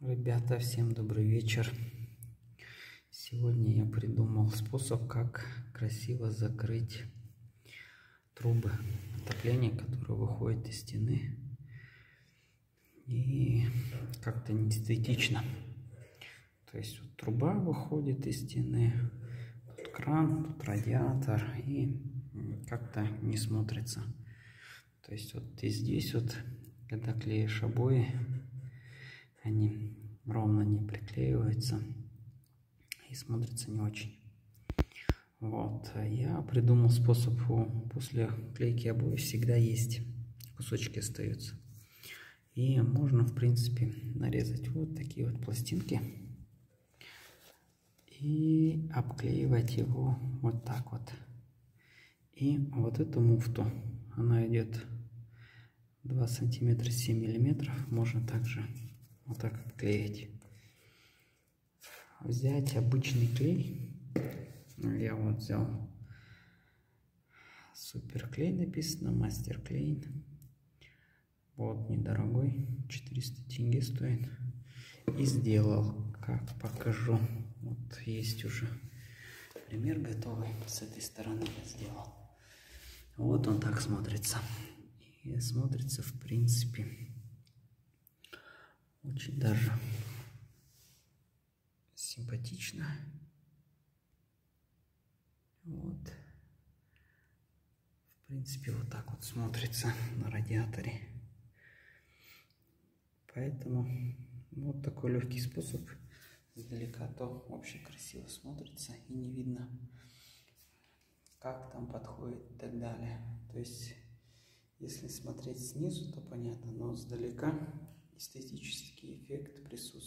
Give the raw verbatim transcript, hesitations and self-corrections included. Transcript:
Ребята, всем добрый вечер. Сегодня я придумал способ, как красиво закрыть трубы отопления, которые выходят из стены. И как-то не эстетично. То есть вот труба выходит из стены, тут кран, тут радиатор, и как-то не смотрится. То есть вот и здесь вот, когда клеишь обои, они ровно не приклеиваются и смотрится не очень. Вот, я придумал способ, после клейки обоев всегда есть кусочки остаются. И можно, в принципе, нарезать вот такие вот пластинки и обклеивать его вот так вот. И вот эту муфту, она идет два сантиметра семь миллиметров, можно также вот так обклеить. Взять обычный клей, я вот взял супер клей, написано мастер клей, вот недорогой, четыреста тенге стоит, и сделал, как покажу. Вот есть уже пример готовый, с этой стороны я сделал. Вот он так смотрится, и смотрится в принципе очень даже симпатично. Вот. В принципе, вот так вот смотрится на радиаторе. Поэтому вот такой легкий способ. Издалека то вообще красиво смотрится и не видно, как там подходит и так далее. То есть, если смотреть снизу, то понятно, но издалека эстетический эффект присутствует.